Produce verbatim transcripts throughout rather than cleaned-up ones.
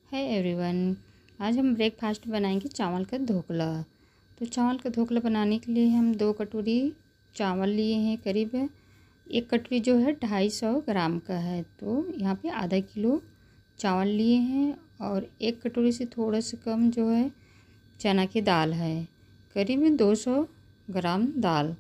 है एवरीवन। आज हम ब्रेकफास्ट बनाएंगे चावल का ढोकला। तो चावल का ढोकला बनाने के लिए हम दो कटोरी चावल लिए हैं। करीब एक कटोरी जो है ढाई सौ ग्राम का है, तो यहाँ पे आधा किलो चावल लिए हैं। और एक कटोरी से थोड़ा सा कम जो है चना की दाल है, करीब दो सौ ग्राम दाल।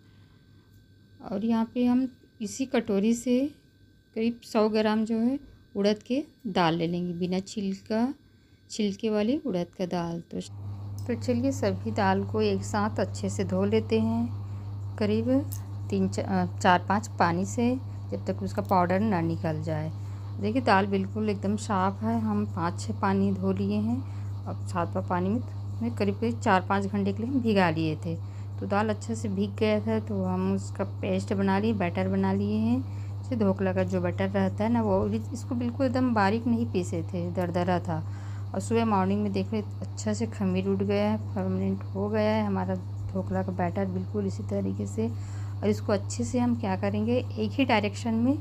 और यहाँ पे हम इसी कटोरी से करीब सौ ग्राम जो है उड़द के दाल ले लेंगे, बिना छिलका छिलके वाली उड़द का दाल। तो तो चलिए सभी दाल को एक साथ अच्छे से धो लेते हैं, करीब तीन चार पाँच पानी से, जब तक उसका पाउडर ना निकल जाए। देखिए दाल बिल्कुल एकदम साफ़ है। हम पाँच छः पानी धो लिए हैं। अब सातवां पानी में, में करीब करीब चार पाँच घंटे के लिए हम भिगा लिए थे। तो दाल अच्छे से भीग गया था, तो हम उसका पेस्ट बना लिए, बैटर बना लिए हैं। जैसे ढोकला का जो बैटर रहता है ना, वो इसको बिल्कुल एकदम बारीक नहीं पीसे थे, दरदरा था। और सुबह मॉर्निंग में देख रहे अच्छा से खमीर उठ गया है, परमानेंट हो गया है हमारा ढोकला का बैटर बिल्कुल इसी तरीके से। और इसको अच्छे से हम क्या करेंगे, एक ही डायरेक्शन में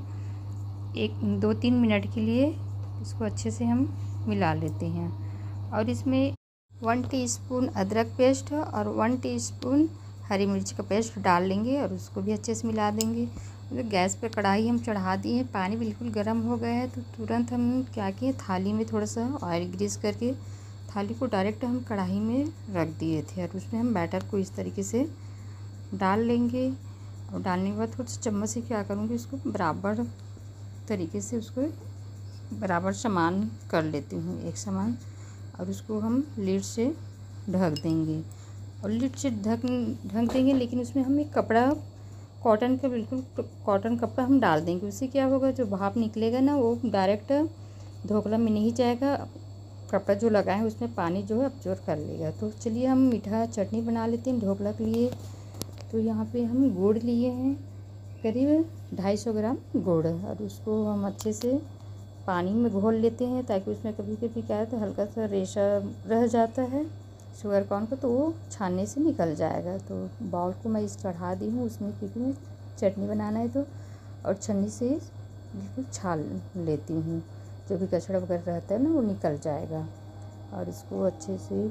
एक दो तीन मिनट के लिए इसको अच्छे से हम मिला लेते हैं। और इसमें वन टीस्पून अदरक पेस्ट और वन टीस्पून हरी मिर्च का पेस्ट डाल लेंगे और उसको भी अच्छे से मिला देंगे। तो गैस पे कढ़ाई हम चढ़ा दिए, पानी बिल्कुल गर्म हो गया है। तो तुरंत हम क्या किए, थाली में थोड़ा सा ऑयल ग्रीस करके थाली को डायरेक्ट हम कढ़ाई में रख दिए थे। और उसमें हम बैटर को इस तरीके से डाल लेंगे। और डालने के बाद थोड़ा सा चम्मच से क्या करूँगी, उसको बराबर तरीके से उसको बराबर समान कर लेती हूँ, एक समान। और उसको हम लीड से ढक देंगे और लीड से ढक ढक देंगे। लेकिन उसमें हम एक कपड़ा, कॉटन का, बिल्कुल कॉटन कपड़ा हम डाल देंगे। उससे क्या होगा, जो भाप निकलेगा ना, वो डायरेक्ट ढोकला में नहीं जाएगा। कपड़ा जो लगा है उसमें पानी जो है अब्जॉर्ब कर लेगा। तो चलिए हम मीठा चटनी बना लेते हैं ढोकला के लिए। तो यहाँ पे हम गुड़ लिए हैं, करीब ढाई सौ ग्राम गुड़। और उसको हम अच्छे से पानी में घोल लेते हैं, ताकि उसमें कभी कभी क्या है तो हल्का सा रेशा रह जाता है शुगर कॉर्न का, तो वो छानने से निकल जाएगा। तो बाउल को मैं इस चढ़ा दी हूँ उसमें, क्योंकि मैं चटनी बनाना है तो। और छन्नी से बिल्कुल छान लेती हूँ, जो भी कचड़ा वगैरह रहता है ना वो निकल जाएगा। और इसको अच्छे से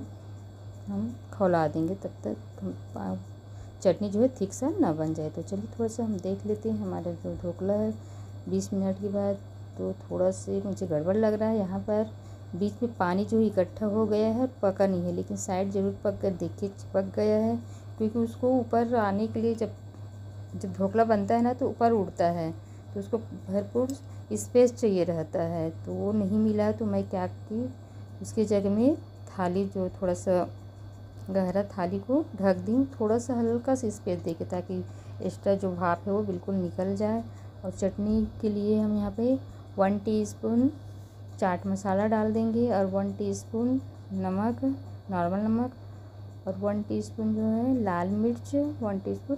हम खौला देंगे, तब तक हम चटनी जो है थिक सा ना बन जाए। तो चलिए थोड़ा सा हम देख लेते हैं हमारा जो ढोकला है बीस मिनट के बाद। तो थोड़ा से मुझे गड़बड़ लग रहा है, यहाँ पर बीच में पानी जो इकट्ठा हो गया है, पका नहीं है, लेकिन साइड ज़रूर पक कर देखिए पक गया है। क्योंकि उसको ऊपर आने के लिए, जब जब ढोकला बनता है ना तो ऊपर उड़ता है, तो उसको भरपूर स्पेस चाहिए रहता है। तो वो नहीं मिला, तो मैं क्या की, उसकी जगह में थाली जो थोड़ा सा गहरा थाली को ढक दी, थोड़ा सा हल्का सा स्पेस देके, ताकि एक्स्ट्रा जो भाप है वो बिल्कुल निकल जाए। और चटनी के लिए हम यहाँ पे वन टीस्पून चाट मसाला डाल देंगे, और वन टीस्पून नमक, नॉर्मल नमक, और वन टीस्पून जो है लाल मिर्च, वन टीस्पून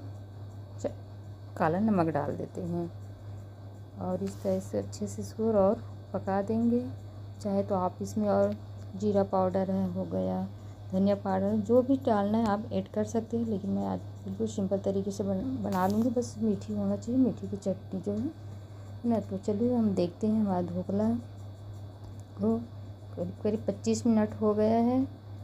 काला नमक डाल देते हैं। और इस तरह से अच्छे से इसको और पका देंगे। चाहे तो आप इसमें और जीरा पाउडर है हो गया, धनिया पाउडर, जो भी डालना है आप ऐड कर सकते हैं। लेकिन मैं आज बिल्कुल सिंपल तरीके से बन, बना लूँगी। बस मीठी होना चाहिए, मीठी की चटनी जो है ना। तो चलिए हम देखते हैं हमारा ढोकला को करीब करीब पच्चीस मिनट हो गया है।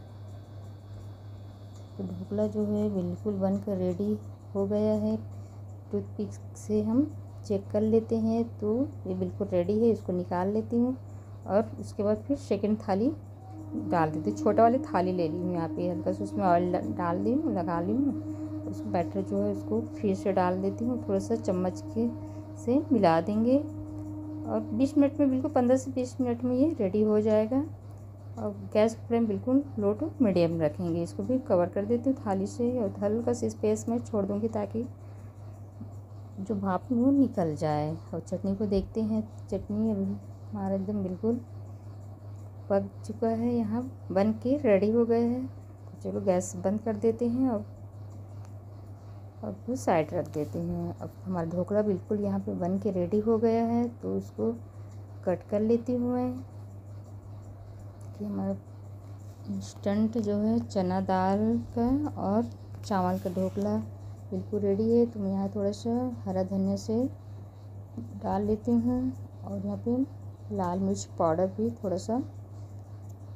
तो ढोकला जो है बिल्कुल बनकर रेडी हो गया है। टूथपिक से हम चेक कर लेते हैं, तो ये बिल्कुल रेडी है। इसको निकाल लेती हूँ और उसके बाद फिर सेकंड थाली डाल देती हूँ। छोटा वाली थाली ले ली हूँ, यहाँ पे हल्का सा उसमें ऑयल डाल दी हूँ, लगा ली हूँ। उस बैटर जो है उसको फिर से डाल देती हूँ, थोड़ा सा चम्मच के से मिला देंगे। और बीस मिनट में, बिल्कुल पंद्रह से बीस मिनट में ये रेडी हो जाएगा। और गैस फ्लेम बिल्कुल लो टू मीडियम रखेंगे। इसको भी कवर कर देती हूँ थाली से, और हल्का सा स्पेस में छोड़ दूँगी ताकि जो भाप वो निकल जाए। और चटनी को देखते हैं, चटनी अभी हमारा एकदम बिल्कुल पक चुका है, यहाँ बन के रेडी हो गए हैं। तो चलो गैस बंद कर देते हैं और और फिर साइड रख देते हैं। अब हमारा ढोकला बिल्कुल यहाँ पे बन के रेडी हो गया है, तो उसको कट कर लेती हूँ मैं। कि हमारा इंस्टेंट जो है चना दाल का और चावल का ढोकला बिल्कुल रेडी है। तो मैं यहाँ थोड़ा सा हरा धनिया से डाल लेती हूँ, और यहाँ पे लाल मिर्च पाउडर भी थोड़ा सा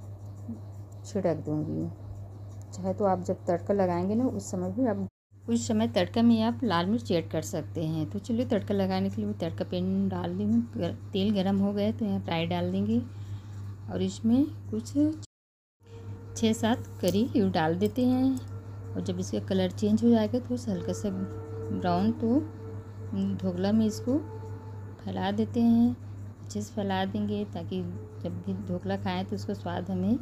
छिड़क दूँगी। चाहे तो आप जब तड़का लगाएंगे ना उस समय भी आप उस समय तड़का में आप लाल मिर्च ऐड कर सकते हैं। तो चलिए तड़का लगाने के लिए तड़का पैन डाल दी हूँ। तेल गरम हो गया तो यहाँ फ्राई डाल देंगे और इसमें कुछ छः सात करी लीव डाल देते हैं। और जब इसका कलर चेंज हो जाएगा तो हल्का सा ब्राउन, तो ढोकला में इसको फैला देते हैं। अच्छे से फैला देंगे ताकि जब भी ढोकला खाएं तो उसका स्वाद हमें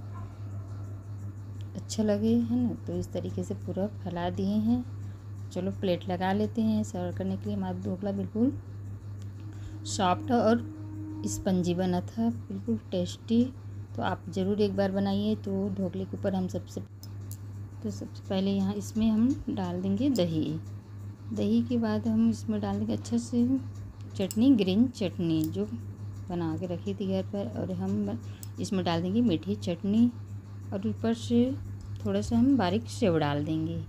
अच्छा लगे, है ना। तो इस तरीके से पूरा फैला दिए हैं। चलो प्लेट लगा लेते हैं सर्व करने के लिए। हमारा ढोकला बिल्कुल सॉफ्ट और स्पंजी बना था, बिल्कुल टेस्टी। तो आप ज़रूर एक बार बनाइए। तो ढोकले के ऊपर हम सबसे तो सबसे पहले यहाँ इसमें हम डाल देंगे दही। दही के बाद हम इसमें डाल देंगे अच्छा से चटनी, ग्रीन चटनी जो बना के रखी थी घर पर, और हम इसमें डाल देंगे मीठी चटनी और ऊपर से थोड़ा सा हम बारीक सेव डाल देंगे।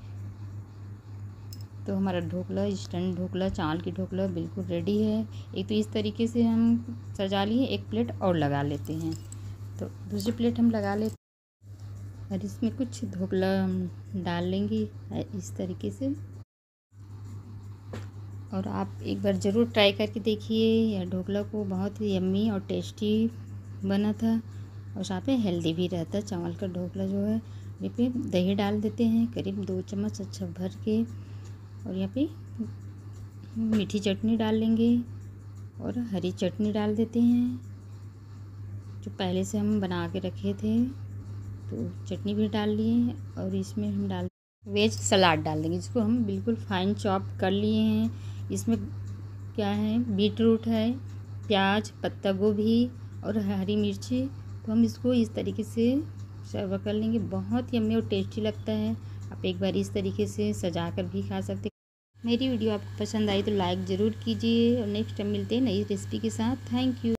तो हमारा ढोकला, इंस्टेंट ढोकला, चावल की ढोकला बिल्कुल रेडी है। एक तो इस तरीके से हम सजा लिए, एक प्लेट और लगा लेते हैं। तो दूसरी प्लेट हम लगा लेते और इसमें कुछ ढोकला डाल लेंगे इस तरीके से। और आप एक बार ज़रूर ट्राई करके देखिए। यह ढोकला को बहुत ही यम्मी और टेस्टी बना था और साथ में हेल्दी भी रहता है। चावल का ढोकला जो है, यहाँ पे दही डाल देते हैं करीब दो चम्मच अच्छा भर के, और यहाँ पे मीठी चटनी डाल लेंगे और हरी चटनी डाल देते हैं जो पहले से हम बना के रखे थे। तो चटनी भी डाल लिए और इसमें हम डाल वेज सलाद डाल देंगे जिसको हम बिल्कुल फाइन चॉप कर लिए हैं। इसमें क्या है, बीट रूट है, प्याज, पत्ता गोभी और हरी मिर्ची। तो हम इसको इस तरीके से सर्व कर लेंगे। बहुत यम्मी और टेस्टी लगता है। आप एक बार इस तरीके से सजा कर भी खा सकते हैं। मेरी वीडियो आपको पसंद आई तो लाइक ज़रूर कीजिए और नेक्स्ट टाइम मिलते हैं नई रेसिपी के साथ। Thank you.